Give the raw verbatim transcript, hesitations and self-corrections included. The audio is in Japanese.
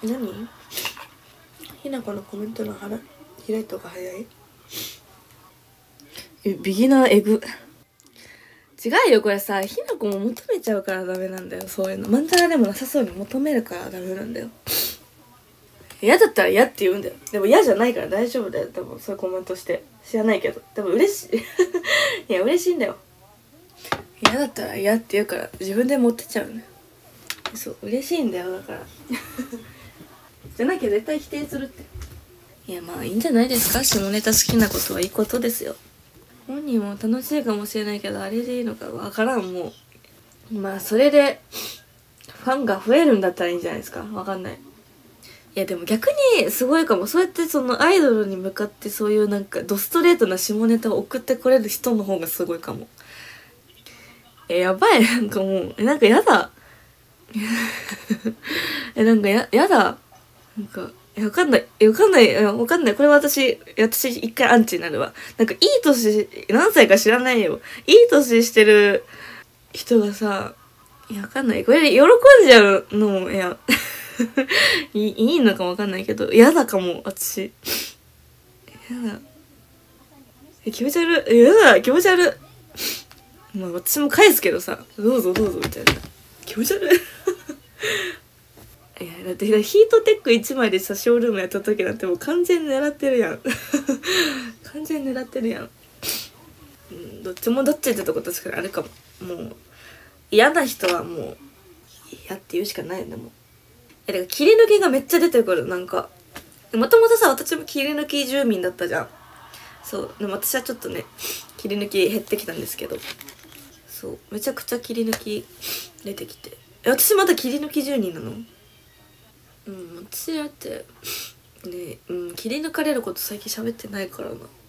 何ひなこのコメントの開いた方が早い？え、ビギナーエグ。違うよ、これさ、ひなこも求めちゃうからダメなんだよ、そういうの。まんざらでもなさそうに求めるからダメなんだよ。嫌だったら嫌って言うんだよ。でも嫌じゃないから大丈夫だよ、多分そういうコメントして。知らないけど。でも嬉しい。いや、嬉しいんだよ。嫌だったら嫌って言うから自分で持ってっちゃうね。そう、嬉しいんだよ、だから。じゃなきゃ絶対否定するって。いや、まあいいんじゃないですか。下ネタ好きなことはいいことですよ。本人も楽しいかもしれないけど、あれでいいのかわからん。もうまあそれでファンが増えるんだったらいいんじゃないですか。わかんない。いやでも逆にすごいかも。そうやってそのアイドルに向かってそういうなんかドストレートな下ネタを送ってこれる人の方がすごいかも。え、やばい。なんかもうえなんかやだ。えなんかややだ。なんかえわかんないえわかんないえわかんない。これは私私一回アンチになるわ。なんかいい年何歳か知らないよ。いい年してる人がさ、いやわかんない。これで喜んじゃうのもいやいいいいのかもわかんないけど、嫌だかも私。やだ。え気持ち悪い。やだ気持ち悪い。まあ私も返すけどさ、どうぞどうぞみたいな。気持ち悪い。いやだってヒートテックいちまいでさショールームやった時なんてもう完全に狙ってるやん。完全に狙ってるやん。うん、どっちもどっちってとこ確かにあれかも。もう嫌な人はもう嫌って言うしかないよね。もうえだから切り抜きがめっちゃ出てくる。なんかもともとさ私も切り抜き住民だったじゃん。そうでも私はちょっとね切り抜き減ってきたんですけど、そうめちゃくちゃ切り抜き出てきて、え私まだ切り抜き住人なの？うん私だってね、うん、切り抜かれること最近喋ってないからな。